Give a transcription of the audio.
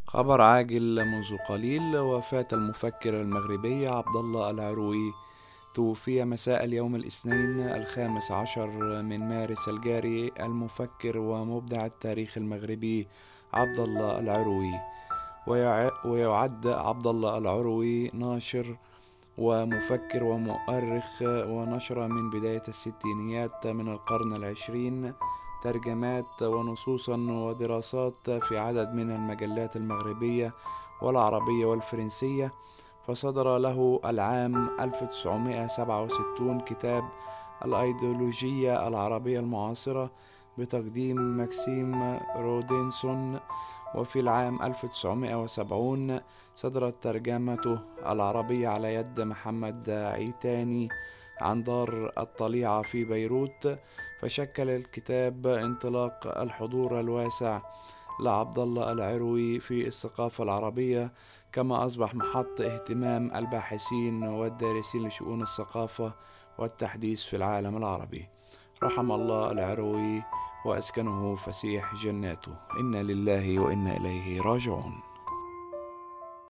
خبر عاجل منذ قليل: وفاة المفكر المغربي عبد الله العروي. توفي مساء اليوم الاثنين 15 من مارس الجاري المفكر ومبدع التاريخ المغربي عبد الله العروي. ويعد عبد الله العروي ناشر ومفكر ومؤرخ، ونشر من بداية الستينيات من القرن العشرين ترجمات ونصوصا ودراسات في عدد من المجلات المغربية والعربية والفرنسية. فصدر له العام 1967 كتاب الأيديولوجية العربية المعاصرة بتقديم ماكسيم رودنسون. وفي العام 1970 صدرت ترجمته العربية على يد محمد عيتاني عن دار الطليعة في بيروت. فشكل الكتاب انطلاق الحضور الواسع لعبد الله العروي في الثقافة العربية، كما أصبح محط اهتمام الباحثين والدارسين لشؤون الثقافة والتحديث في العالم العربي. رحم الله العروي وأسكنه فسيح جناته. إنا لله وإنا إليه راجعون.